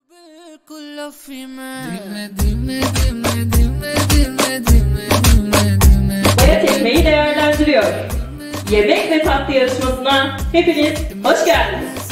बिल्कुल अफी में Bayat ekmeği değerlendiriyor. Yemek ve tatlı yarışmasına hepiniz hoş geldiniz.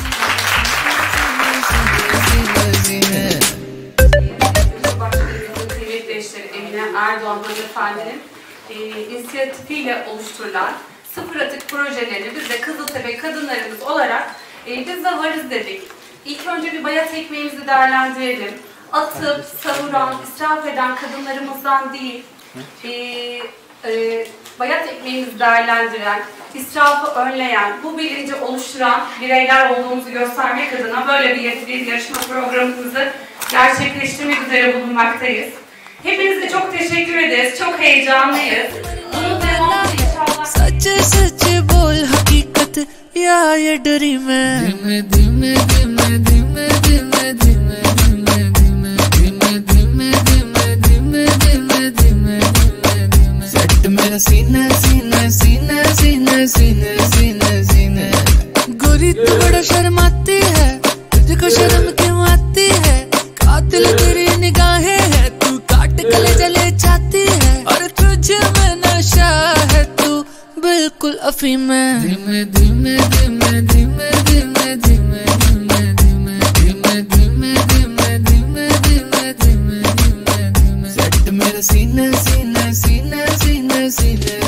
Başkanımızın kıymetli eşleri Emine Erdoğan Hanımefendi'nin inisiyatifiyle oluşturulan sıfır atık projelerini biz de Kızıltepe kadınlarımız olarak biz de varız dedik. İlk önce bir bayat ekmeğimizi değerlendirelim. Atıp, savuran, israf eden kadınlarımızdan değil, bayat ekmeğimizi değerlendiren, israfı önleyen, bu bilinci oluşturan bireyler olduğumuzu göstermek adına böyle bir yarışma programımızı gerçekleştirmek üzere bulunmaktayız. Hepinize çok teşekkür ederiz, çok heyecanlıyız. Bunun devamı inşallah... सच्चे सच्चे बोल हकीकत या ये डरी मैं धीमे धीमे धीमे धीमे धीमे धीमे धीमे धीमे धीमे धीमे धीमे धीमे धीमे सेट मेरा सीना सीना सीना सीना सीना सीना सीना गोरी तू बड़ा शर्माती है तुझको शर्म क्यों आती है कातिल तेरी निगाहें है तू काट गले जले चाहती है और तुझे में नशा है तू बिल्कुल अफी में धीमे धीमे धीमे धीमे धीमे धीमे धीमे धीमे धीमे धीमे धीमे धीमे धीमे धीमे धीमे सेट मेरा सीना सीना सीना सीना सीना